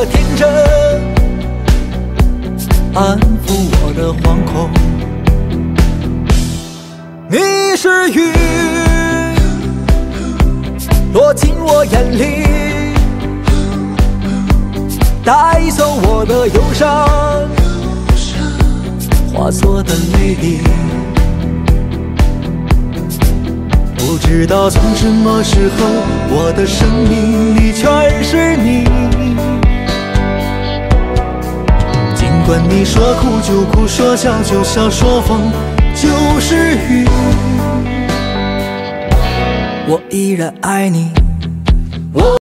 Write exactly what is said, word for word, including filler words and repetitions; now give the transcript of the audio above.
的天真，安抚我的惶恐。你是雨，落进我眼里，带走我的忧伤，化作的泪滴。不知道从什么时候，我的生命里全是你。尽管你说哭就哭，说笑就笑，说风就是雨，我依然爱你。我